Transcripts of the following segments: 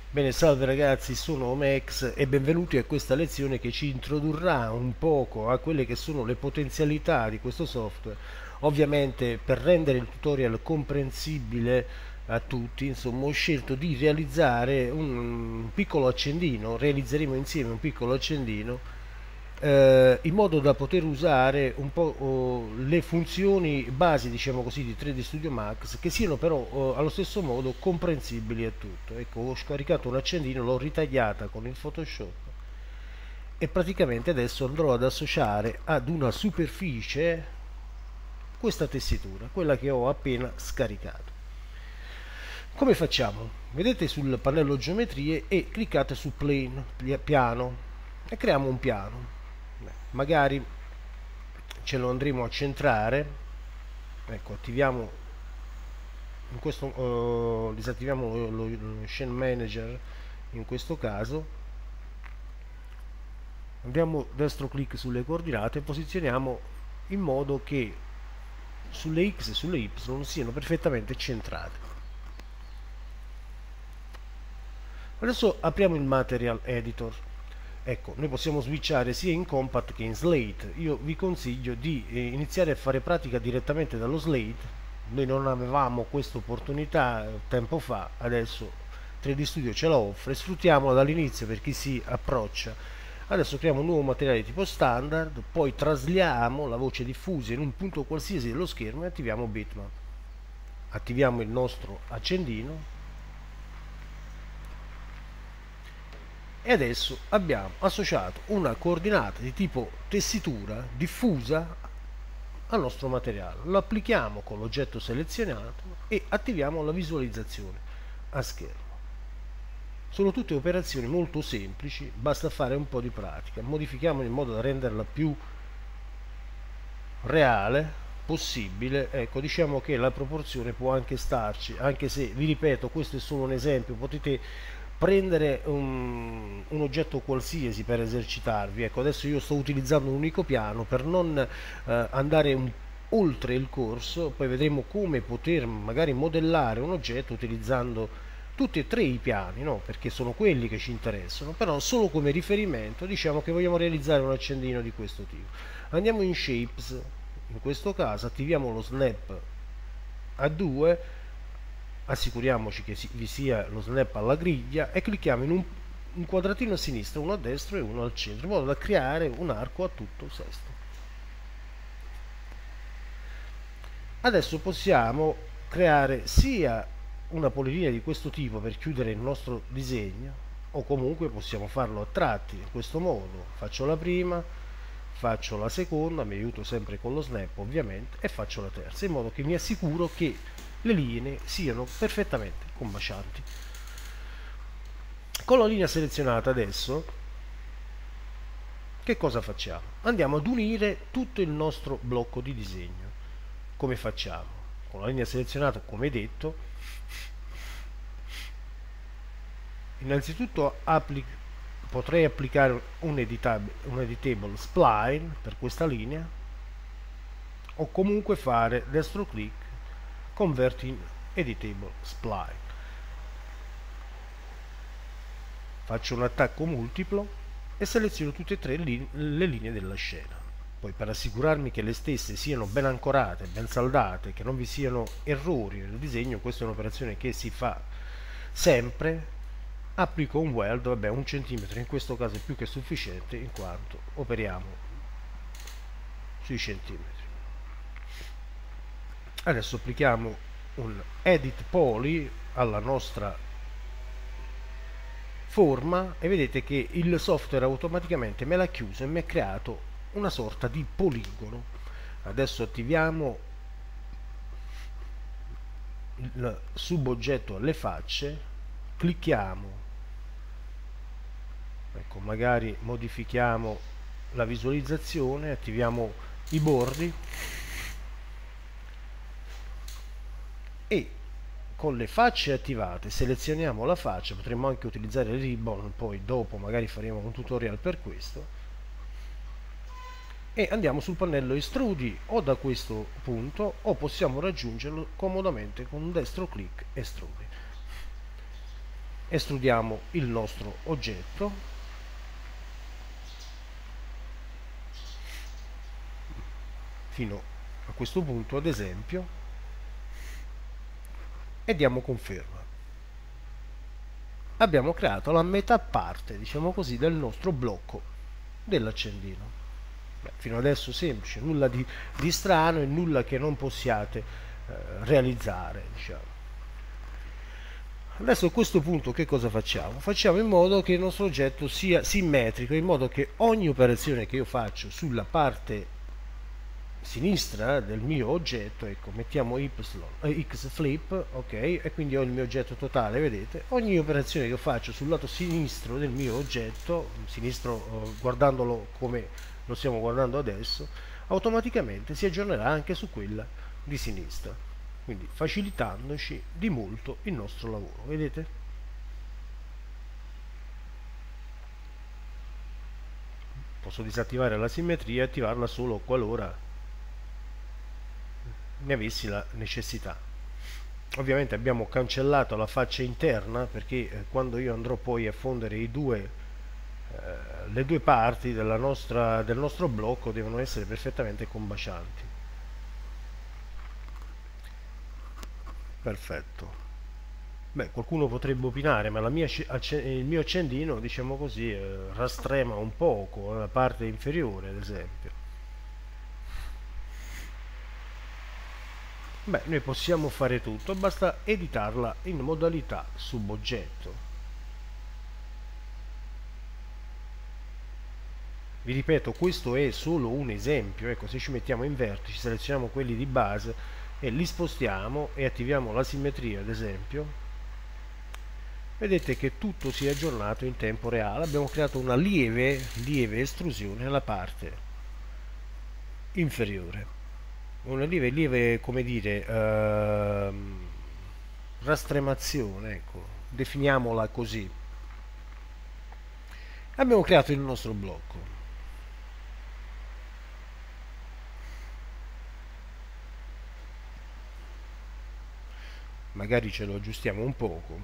Bene, salve ragazzi, sono Omex e benvenuti a questa lezione che ci introdurrà un poco a quelle che sono le potenzialità di questo software. Ovviamente per rendere il tutorial comprensibile a tutti, insomma, ho scelto di realizzare un piccolo accendino, realizzeremo insieme un piccolo accendino in modo da poter usare un po' le funzioni basi, diciamo così, di 3D Studio Max, che siano però allo stesso modo comprensibili a tutto. Ecco, ho scaricato un accendino, l'ho ritagliata con il Photoshop e praticamente adesso andrò ad associare ad una superficie questa tessitura, quella che ho appena scaricato. Come facciamo? Vedete sul pannello geometrie e cliccate su plane, piano, e creiamo un piano. Magari ce lo andremo a centrare. Ecco, attiviamo in questo disattiviamo lo Scene Manager in questo caso, andiamo destro clic sulle coordinate e posizioniamo in modo che sulle X e sulle Y siano perfettamente centrate. Adesso apriamo il Material Editor. Ecco, noi possiamo switchare sia in Compact che in Slate. Io vi consiglio di iniziare a fare pratica direttamente dallo Slate. Noi non avevamo questa opportunità tempo fa, adesso 3D Studio ce la offre, sfruttiamola dall'inizio per chi si approccia. Adesso creiamo un nuovo materiale tipo standard, poi trasliamo la voce diffusa in un punto qualsiasi dello schermo e attiviamo Bitmap. Attiviamo il nostro accendino e adesso abbiamo associato una coordinata di tipo tessitura diffusa al nostro materiale. Lo applichiamo con l'oggetto selezionato e attiviamo la visualizzazione a schermo. Sono tutte operazioni molto semplici, basta fare un po' di pratica. Modifichiamo in modo da renderla più reale possibile. Ecco, diciamo che la proporzione può anche starci, anche se vi ripeto, questo è solo un esempio, potete prendere un oggetto qualsiasi per esercitarvi. Ecco, adesso io sto utilizzando un unico piano per non andare oltre il corso, poi vedremo come poter magari modellare un oggetto utilizzando tutti e tre i piani, no? Perché sono quelli che ci interessano, però solo come riferimento diciamo che vogliamo realizzare un accendino di questo tipo. Andiamo in Shapes, in questo caso attiviamo lo Snap a 2, assicuriamoci che vi sia lo snap alla griglia e clicchiamo in un quadratino a sinistra, uno a destra e uno al centro, in modo da creare un arco a tutto sesto. Adesso possiamo creare sia una polilinea di questo tipo per chiudere il nostro disegno, o comunque possiamo farlo a tratti in questo modo. Faccio la prima, faccio la seconda, mi aiuto sempre con lo snap ovviamente, e faccio la terza, in modo che mi assicuro che le linee siano perfettamente combacianti. Con la linea selezionata adesso che cosa facciamo? Andiamo ad unire tutto il nostro blocco di disegno. Come facciamo? Con la linea selezionata, come detto, innanzitutto potrei applicare un editable spline per questa linea, o comunque fare destro clic, convert in editable spline. Faccio un attacco multiplo e seleziono tutte e tre le linee della scena. Poi, per assicurarmi che le stesse siano ben ancorate, ben saldate, che non vi siano errori nel disegno, questa è un'operazione che si fa sempre, applico un weld, vabbè, 1 centimetro in questo caso è più che sufficiente in quanto operiamo sui centimetri. Adesso applichiamo un edit poly alla nostra forma e vedete che il software automaticamente me l'ha chiuso e mi ha creato una sorta di poligono. Adesso attiviamo il suboggetto alle facce, clicchiamo, ecco, magari modifichiamo la visualizzazione, attiviamo i bordi e con le facce attivate selezioniamo la faccia. Potremmo anche utilizzare il ribbon, poi dopo magari faremo un tutorial per questo, e andiamo sul pannello estrudi o da questo punto, o possiamo raggiungerlo comodamente con un destro clic estrudi. estrudiamo il nostro oggetto, fino a questo punto ad esempio, e diamo conferma. Abbiamo creato la metà parte, diciamo così, del nostro blocco dell'accendino. Fino adesso semplice, nulla di strano e nulla che non possiate realizzare, diciamo. Adesso a questo punto che cosa facciamo? Facciamo in modo che il nostro oggetto sia simmetrico, in modo che ogni operazione che io faccio sulla parte sinistra del mio oggetto, ecco, mettiamo x flip, ok, e quindi ho il mio oggetto totale, vedete, ogni operazione che faccio sul lato sinistro del mio oggetto, sinistro guardandolo come lo stiamo guardando adesso, automaticamente si aggiornerà anche su quella di sinistra, quindi facilitandoci di molto il nostro lavoro, vedete? Posso disattivare la simmetria e attivarla solo qualora ne avessi la necessità. Ovviamente abbiamo cancellato la faccia interna perché quando io andrò poi a fondere le due parti del nostro blocco devono essere perfettamente combacianti. Perfetto. Beh, qualcuno potrebbe opinare, ma il mio accendino, diciamo così, rastrema un poco la parte inferiore, ad esempio. Beh, noi possiamo fare tutto, basta editarla in modalità suboggetto. Vi ripeto, questo è solo un esempio, ecco, se ci mettiamo in vertice, selezioniamo quelli di base e li spostiamo e attiviamo la simmetria, ad esempio, vedete che tutto si è aggiornato in tempo reale, abbiamo creato una lieve estrusione nella parte inferiore, una lieve come dire, rastremazione, ecco, definiamola così. Abbiamo creato il nostro blocco. Magari ce lo aggiustiamo un poco.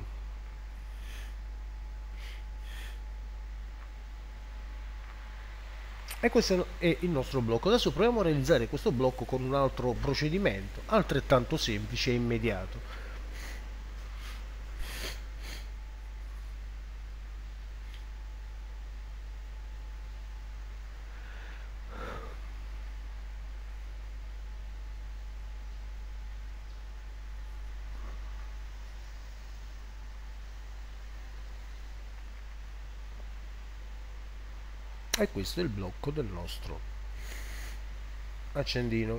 E questo è il nostro blocco. Adesso proviamo a realizzare questo blocco con un altro procedimento, altrettanto semplice e immediato. E questo è il blocco del nostro accendino.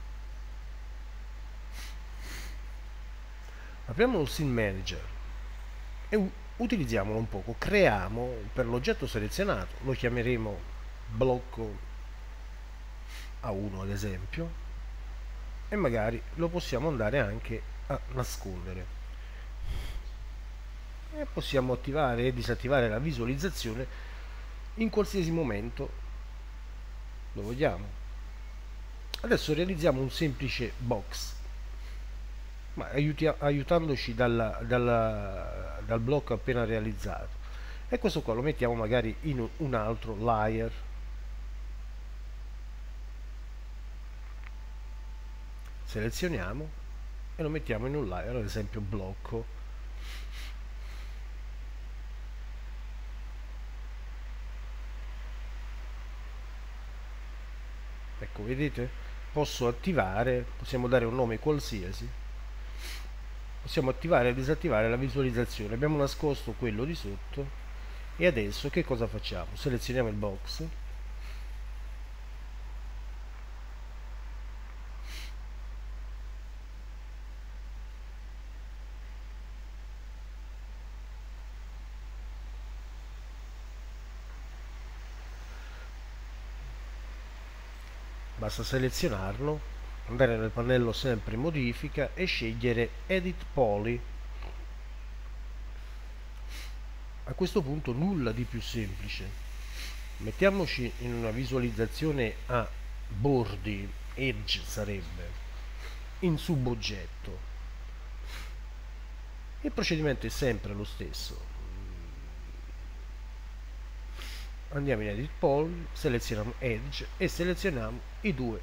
Apriamo il Scene Manager e utilizziamolo un poco. Creiamo per l'oggetto selezionato, lo chiameremo blocco A1 ad esempio, e magari lo possiamo andare anche a nascondere. E possiamo attivare e disattivare la visualizzazione in qualsiasi momento lo vogliamo. Adesso realizziamo un semplice box, ma aiutandoci dal blocco appena realizzato, e questo qua lo mettiamo magari in un altro layer. Selezioniamo e lo mettiamo in un layer, ad esempio blocco. Ecco, vedete? Posso attivare, possiamo dare un nome qualsiasi, possiamo attivare e disattivare la visualizzazione. Abbiamo nascosto quello di sotto e adesso che cosa facciamo? Selezioniamo il box, basta selezionarlo, andare nel pannello sempre modifica e scegliere Edit Poly. A questo punto nulla di più semplice. Mettiamoci in una visualizzazione a bordi, edge sarebbe, in suboggetto. Il procedimento è sempre lo stesso. andiamo in Edit Poly, selezioniamo Edge e selezioniamo i due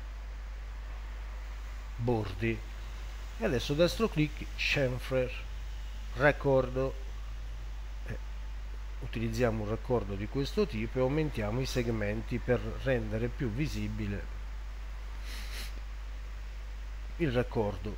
bordi. E adesso destro clic, chamfer, raccordo. Utilizziamo un raccordo di questo tipo e aumentiamo i segmenti per rendere più visibile il raccordo.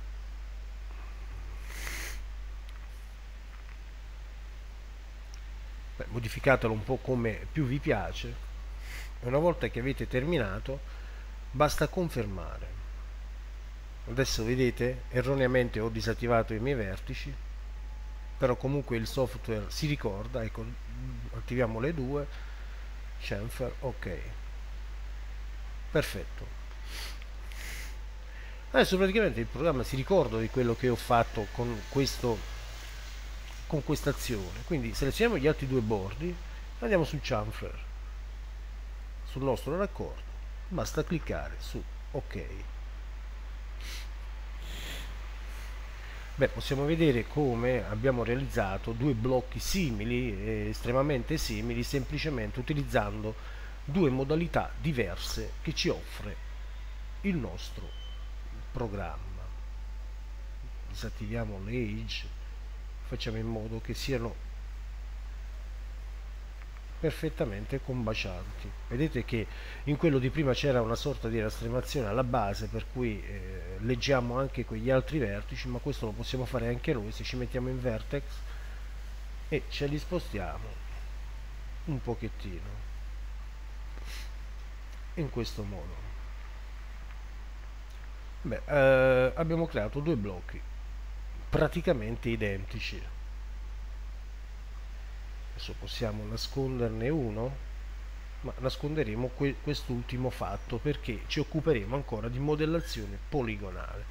Modificatelo un po' come più vi piace e una volta che avete terminato basta confermare. Adesso vedete, erroneamente ho disattivato i miei vertici, però comunque il software si ricorda. Ecco, attiviamo le due, chamfer, ok, perfetto. Adesso praticamente il programma si ricorda di quello che ho fatto con questa azione. Quindi selezioniamo gli altri due bordi, andiamo sul chamfer, sul nostro raccordo, basta cliccare su ok. Beh, possiamo vedere come abbiamo realizzato due blocchi simili, estremamente simili, semplicemente utilizzando due modalità diverse che ci offre il nostro programma. Disattiviamo l'age, facciamo in modo che siano perfettamente combacianti. Vedete che in quello di prima c'era una sorta di rastremazione alla base, per cui leggiamo anche quegli altri vertici, ma questo lo possiamo fare anche noi se ci mettiamo in vertex e ce li spostiamo un pochettino in questo modo. Beh, abbiamo creato due blocchi praticamente identici. Adesso possiamo nasconderne uno, ma nasconderemo quest'ultimo fatto perché ci occuperemo ancora di modellazione poligonale.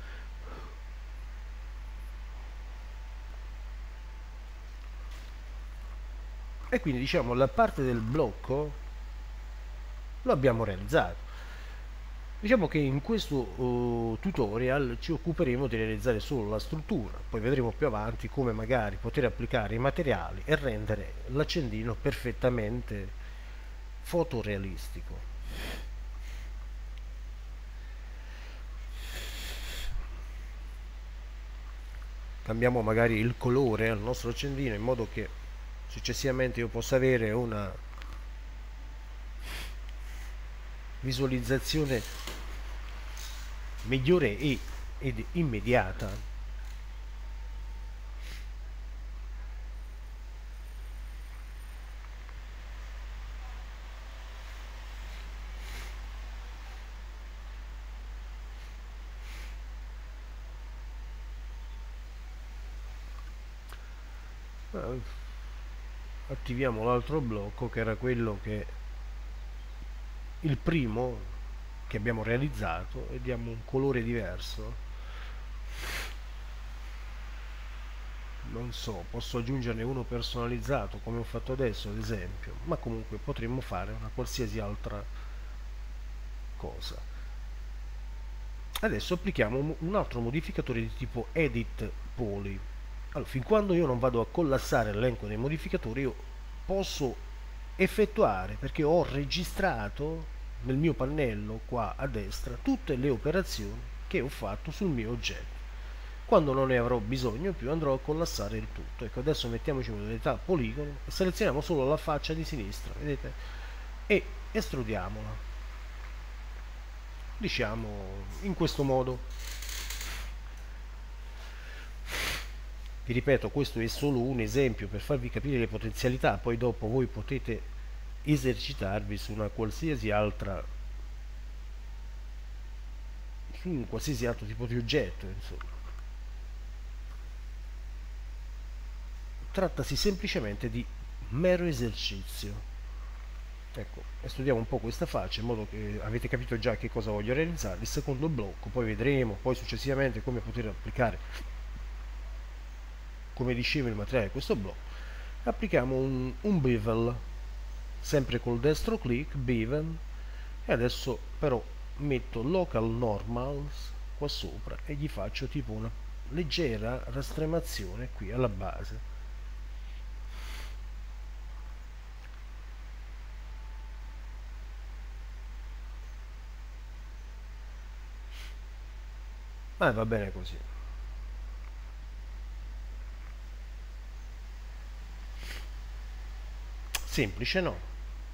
E quindi diciamo la parte del blocco lo abbiamo realizzato. Diciamo che in questo tutorial ci occuperemo di realizzare solo la struttura, poi vedremo più avanti come magari poter applicare i materiali e rendere l'accendino perfettamente fotorealistico. Cambiamo magari il colore al nostro accendino in modo che successivamente io possa avere una visualizzazione migliore ed immediata. Attiviamo l'altro blocco che era quello che il primo che abbiamo realizzato e diamo un colore diverso. Non so, posso aggiungerne uno personalizzato come ho fatto adesso ad esempio, ma comunque potremmo fare una qualsiasi altra cosa. Adesso applichiamo un altro modificatore di tipo Edit Poly. Allora, fin quando io non vado a collassare l'elenco dei modificatori, io posso effettuare, perché ho registrato nel mio pannello qua a destra tutte le operazioni che ho fatto sul mio oggetto. Quando non ne avrò bisogno più andrò a collassare il tutto. Ecco, adesso mettiamoci in modalità poligono e selezioniamo solo la faccia di sinistra, vedete? E estrudiamola, diciamo in questo modo. Vi ripeto, questo è solo un esempio per farvi capire le potenzialità, poi dopo voi potete esercitarvi su una qualsiasi altra, su un qualsiasi altro tipo di oggetto, insomma. Trattasi semplicemente di mero esercizio. Ecco, studiamo un po' questa faccia in modo che avete capito già che cosa voglio realizzare. Il secondo blocco, poi vedremo poi successivamente come poter applicare, come dicevo, il materiale di questo blocco. Applichiamo un bevel, sempre col destro clic, bevel, e adesso però metto local normals qua sopra e gli faccio tipo una leggera rastremazione qui alla base. Va bene così. Semplice, no?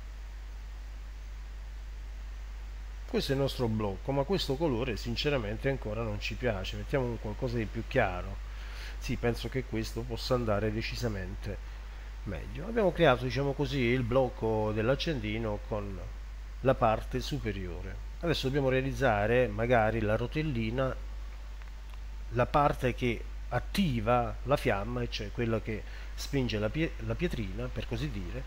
Questo è il nostro blocco, ma questo colore sinceramente ancora non ci piace. Mettiamo un qualcosa di più chiaro. Sì, penso che questo possa andare decisamente meglio. Abbiamo creato, diciamo così, il blocco dell'accendino con la parte superiore. Adesso dobbiamo realizzare magari la rotellina, la parte che attiva la fiamma, e cioè quella che spinge la pietrina, per così dire,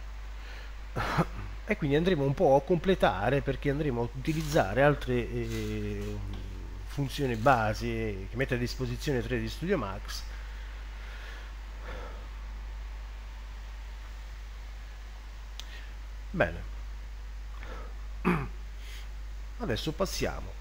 e quindi andremo un po' a completare, perché andremo a utilizzare altre funzioni basi che mette a disposizione 3D Studio Max. Bene, adesso passiamo.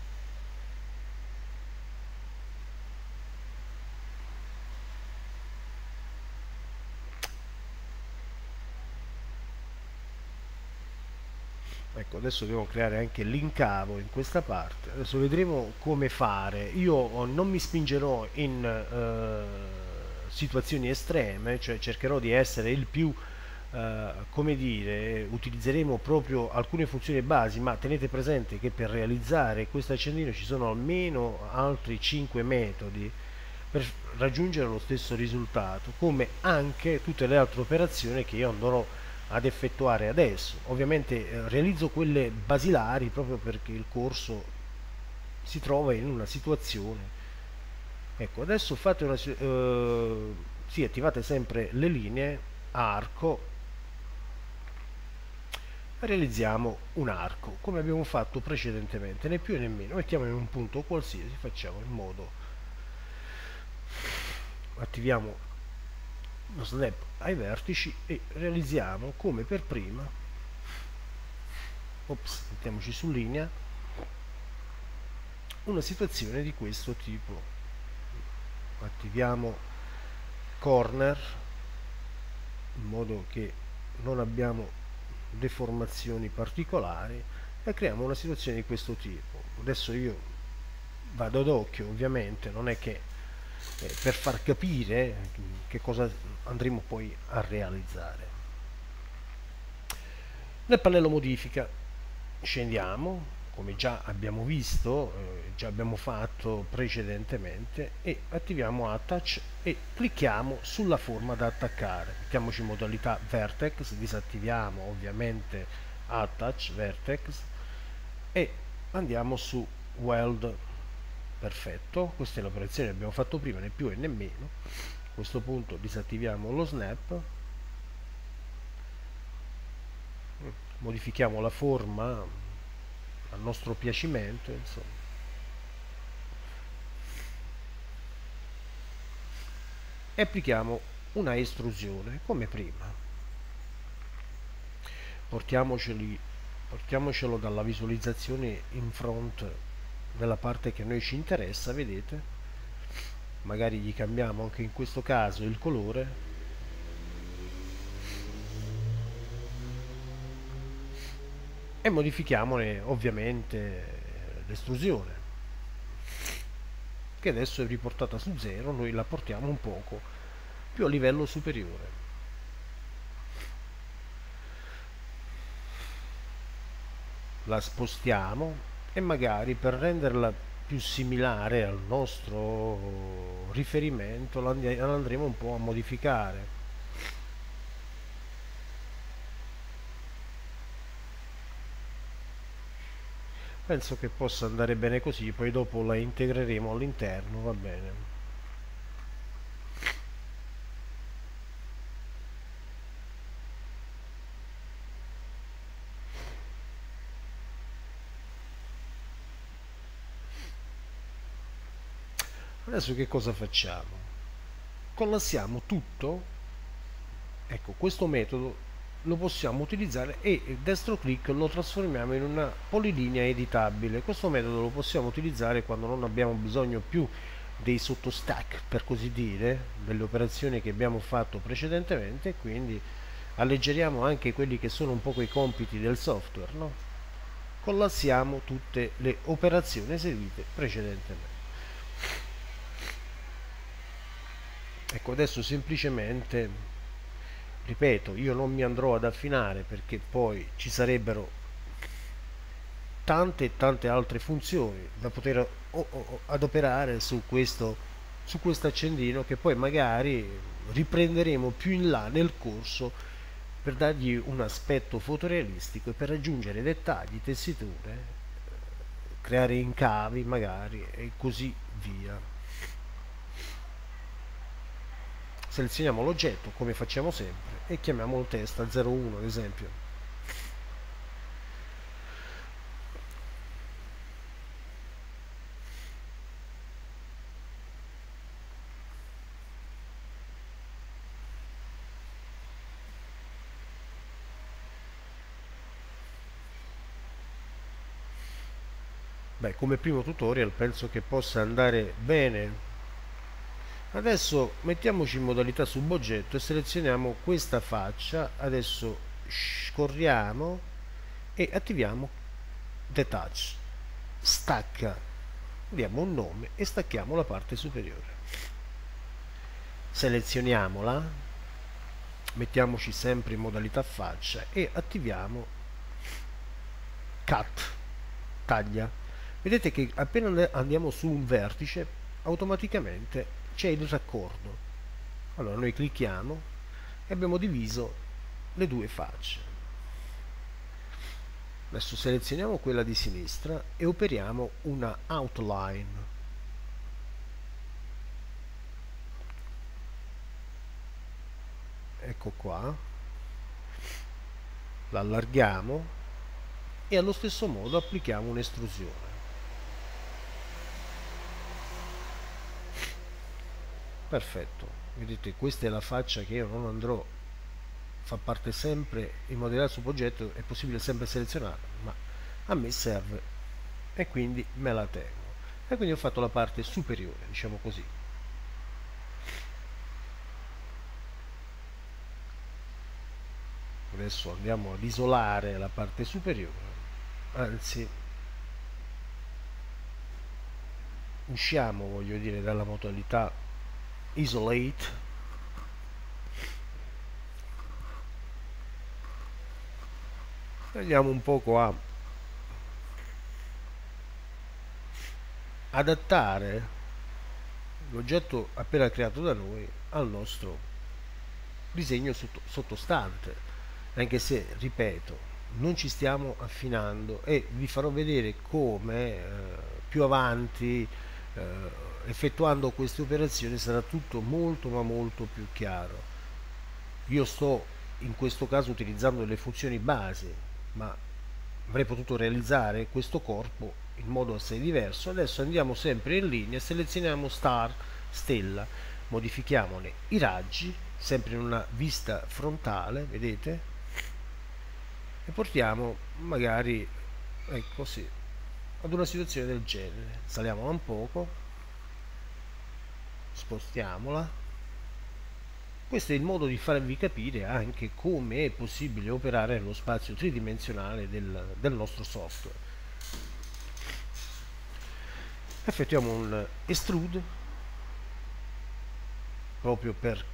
Ecco, adesso devo creare anche l'incavo in questa parte. Adesso vedremo come fare. Io non mi spingerò in situazioni estreme, cioè cercherò di essere il più, come dire, utilizzeremo proprio alcune funzioni basi, ma tenete presente che per realizzare questo accendino ci sono almeno altri 5 metodi per raggiungere lo stesso risultato, come anche tutte le altre operazioni che io andrò ad effettuare adesso. Ovviamente realizzo quelle basilari proprio perché il corso si trova in una situazione. Ecco, adesso fate una sì, attivate sempre le linee a arco, realizziamo un arco come abbiamo fatto precedentemente, né più né meno. Mettiamo in un punto qualsiasi, facciamo in modo, attiviamo lo snap ai vertici e realizziamo come per prima. Ops, mettiamoci su linea, una situazione di questo tipo. Attiviamo corner in modo che non abbiamo deformazioni particolari e creiamo una situazione di questo tipo. Adesso io vado ad occhio, ovviamente non è che per far capire che cosa andremo poi a realizzare. Nel pannello modifica scendiamo, come già abbiamo visto, già abbiamo fatto precedentemente, e attiviamo Attach e clicchiamo sulla forma da attaccare. Mettiamoci in modalità Vertex, disattiviamo ovviamente Attach Vertex e andiamo su Weld. Perfetto, questa è l'operazione che abbiamo fatto prima, né più né meno. A questo punto disattiviamo lo snap, modifichiamo la forma a nostro piacimento, insomma. E applichiamo una estrusione come prima. Portiamocelo dalla visualizzazione in front nella parte che a noi ci interessa, vedete? Magari gli cambiamo anche in questo caso il colore e modifichiamone ovviamente l'estrusione, che adesso è riportata su 0. Noi la portiamo un poco più a livello superiore. La spostiamo e magari per renderla più similare al nostro riferimento la andremo un po' a modificare. Penso che possa andare bene così, poi dopo la integreremo all'interno, va bene. Adesso che cosa facciamo? Collassiamo tutto. Ecco, questo metodo lo possiamo utilizzare e destro clic lo trasformiamo in una polilinea editabile. Questo metodo lo possiamo utilizzare quando non abbiamo bisogno più dei sottostack, per così dire, delle operazioni che abbiamo fatto precedentemente, e quindi alleggeriamo anche quelli che sono un po' i compiti del software, no? Collassiamo tutte le operazioni eseguite precedentemente. Ecco, adesso semplicemente, ripeto, io non mi andrò ad affinare perché poi ci sarebbero tante e tante altre funzioni da poter adoperare su questo accendino, che poi magari riprenderemo più in là nel corso per dargli un aspetto fotorealistico e per aggiungere dettagli, tessiture, creare incavi magari e così via. Selezioniamo l'oggetto come facciamo sempre e chiamiamolo testa 01 ad esempio. Beh, come primo tutorial penso che possa andare bene. Adesso mettiamoci in modalità suboggetto e selezioniamo questa faccia. Adesso scorriamo e attiviamo Detach. Stacca. Diamo un nome e stacchiamo la parte superiore. Selezioniamola, mettiamoci sempre in modalità faccia e attiviamo Cut. Taglia. Vedete che appena andiamo su un vertice automaticamente c'è il raccordo. Allora noi clicchiamo e abbiamo diviso le due facce. Adesso selezioniamo quella di sinistra e operiamo una outline. Ecco qua, l'allarghiamo e allo stesso modo applichiamo un'estrusione. Perfetto, vedete questa è la faccia che io non andrò, fa parte sempre in modalità suboggetto, è possibile sempre selezionare, ma a me serve e quindi me la tengo. E quindi ho fatto la parte superiore, diciamo così. Adesso andiamo ad isolare la parte superiore, anzi usciamo, voglio dire, dalla modalità isolate e andiamo un poco a adattare l'oggetto appena creato da noi al nostro disegno sottostante, anche se, ripeto, non ci stiamo affinando e vi farò vedere come più avanti, effettuando queste operazioni, sarà tutto molto ma molto più chiaro. Io sto in questo caso utilizzando le funzioni base, ma avrei potuto realizzare questo corpo in modo assai diverso. Adesso andiamo sempre in linea, selezioniamo star, stella, modifichiamone i raggi, sempre in una vista frontale, vedete? E portiamo magari, ecco sì, ad una situazione del genere. Saliamola un poco, spostiamola. Questo è il modo di farvi capire anche come è possibile operare nello spazio tridimensionale del nostro software. Effettuiamo un extrude proprio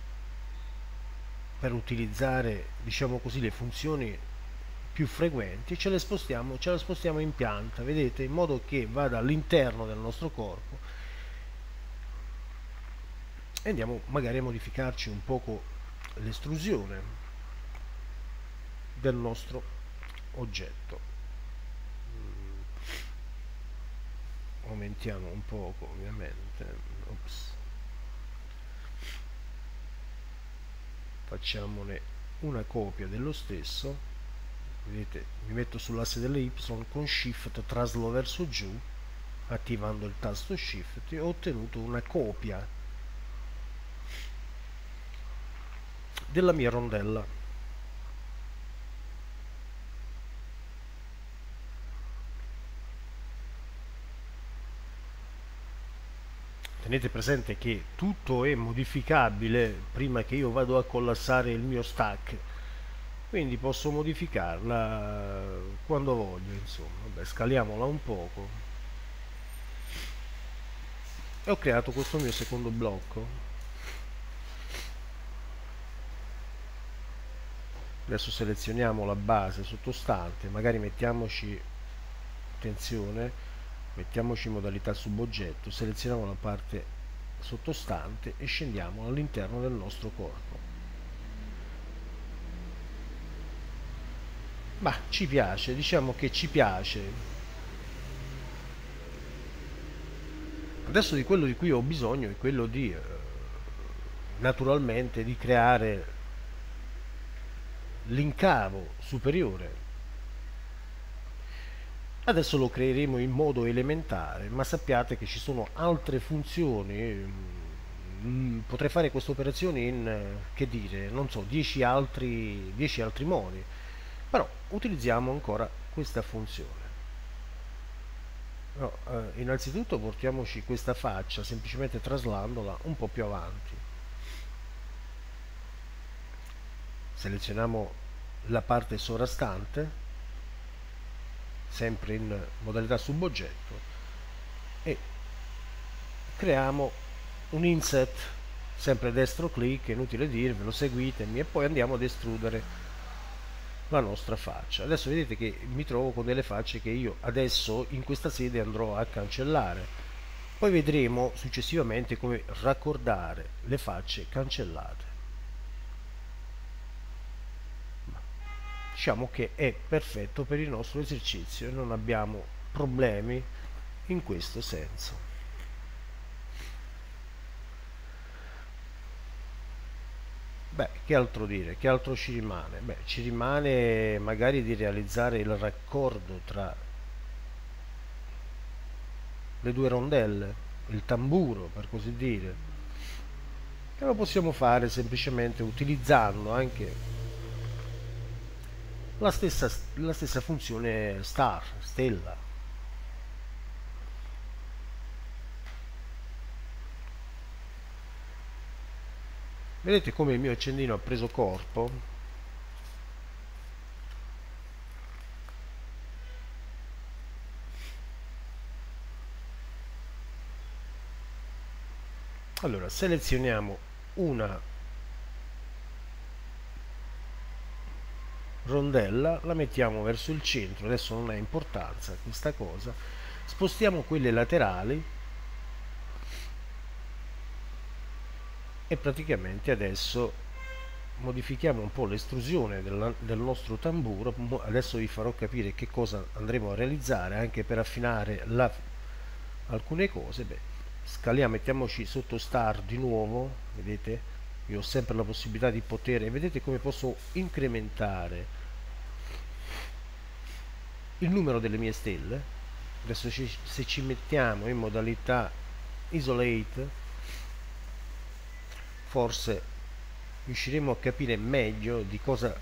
per utilizzare, diciamo così, le funzioni più frequenti. Ce la spostiamo in pianta, vedete, in modo che vada all'interno del nostro corpo e andiamo magari a modificarci un poco l'estrusione del nostro oggetto. Aumentiamo un poco ovviamente. Ops. Facciamone una copia dello stesso. Vedete, mi metto sull'asse delle Y con Shift, traslo verso giù, attivando il tasto Shift e ho ottenuto una copia della mia rondella. Tenete presente che tutto è modificabile prima che io vado a collassare il mio stack, quindi posso modificarla quando voglio, insomma. Vabbè, scaliamola un poco e ho creato questo mio secondo blocco. Adesso selezioniamo la base sottostante, magari mettiamoci, attenzione, mettiamoci in modalità suboggetto, selezioniamo la parte sottostante e scendiamo all'interno del nostro corpo. Ma ci piace, diciamo che ci piace. Adesso di quello di cui ho bisogno è quello di naturalmente di creare l'incavo superiore. Adesso lo creeremo in modo elementare, ma sappiate che ci sono altre funzioni. Potrei fare questa operazione in, che dire, non so, 10 altri modi, però utilizziamo ancora questa funzione. No, innanzitutto portiamoci questa faccia semplicemente traslandola un po' più avanti. Selezioniamo la parte sovrastante, sempre in modalità suboggetto, e creiamo un inset, sempre destro clic, è inutile dirvelo, seguitemi, e poi andiamo ad estrudere la nostra faccia. Adesso vedete che mi trovo con delle facce che io adesso in questa sede andrò a cancellare, poi vedremo successivamente come raccordare le facce cancellate. Diciamo che è perfetto per il nostro esercizio e non abbiamo problemi in questo senso. Beh, che altro dire? Che altro ci rimane? Beh, ci rimane magari di realizzare il raccordo tra le due rondelle, il tamburo per così dire, e lo possiamo fare semplicemente utilizzando anche la stessa funzione star, stella. Vedete come il mio accendino ha preso corpo? Allora, selezioniamo una rondella, la mettiamo verso il centro, adesso non ha importanza questa cosa, spostiamo quelle laterali e praticamente adesso modifichiamo un po' l'estrusione del nostro tamburo. Adesso vi farò capire che cosa andremo a realizzare anche per affinare alcune cose. Beh, scaliamo, mettiamoci sotto star di nuovo, vedete? Io ho sempre la possibilità di poter, vedete come posso incrementare il numero delle mie stelle. Adesso se ci mettiamo in modalità isolate, forse riusciremo a capire meglio di cosa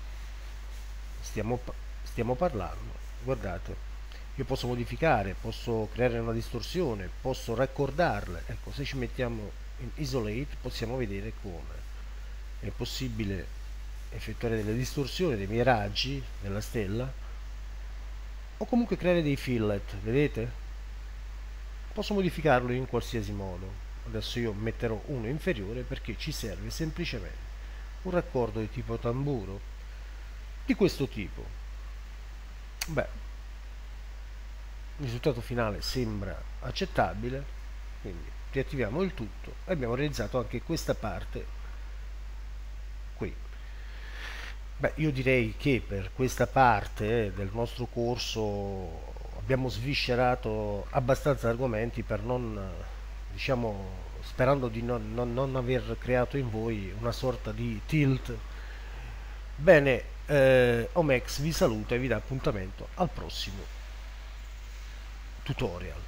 stiamo parlando. Guardate, io posso modificare, posso creare una distorsione, posso raccordarle. Ecco, se ci mettiamo in isolate possiamo vedere come è possibile effettuare delle distorsioni dei miei raggi della stella, o comunque creare dei fillet, vedete? Posso modificarlo in qualsiasi modo. Adesso io metterò uno inferiore perché ci serve semplicemente un raccordo di tipo tamburo di questo tipo. Beh, il risultato finale sembra accettabile, quindi riattiviamo il tutto e abbiamo realizzato anche questa parte qui. Beh, io direi che per questa parte del nostro corso abbiamo sviscerato abbastanza argomenti per non, diciamo, sperando di non aver creato in voi una sorta di tilt. Bene, Omex vi saluta e vi dà appuntamento al prossimo tutorial.